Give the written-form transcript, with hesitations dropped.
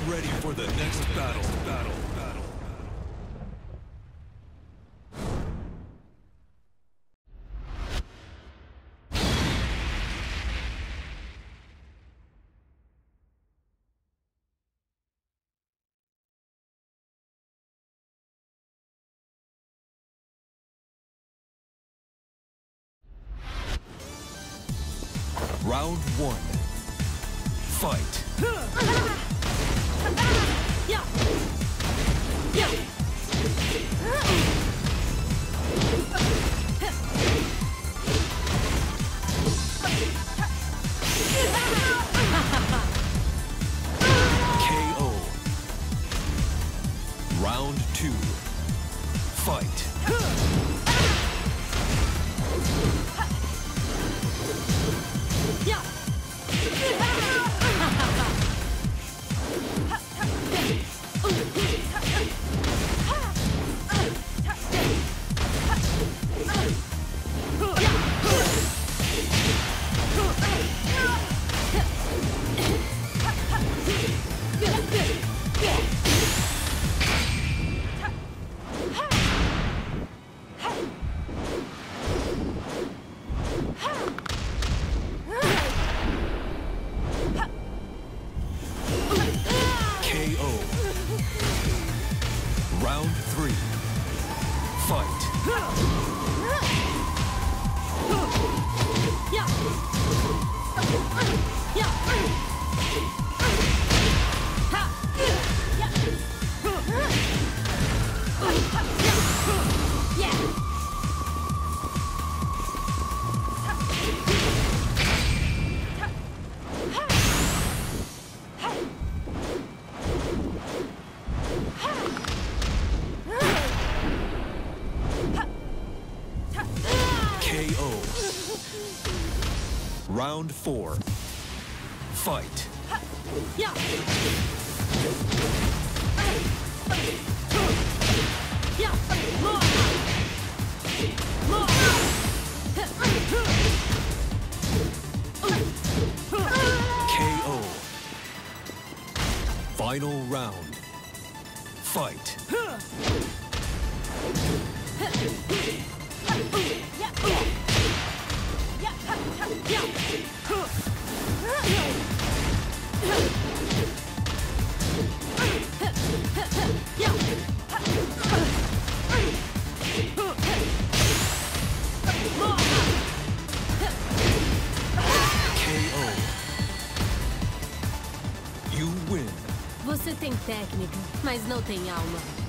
ready for the next battle. Round one. Fight. KO. Round two. Fight. Round three. Fight. KO. Round four. Fight. KO. Final round. Fight. KO. You win. Você tem técnica, mas não tem alma.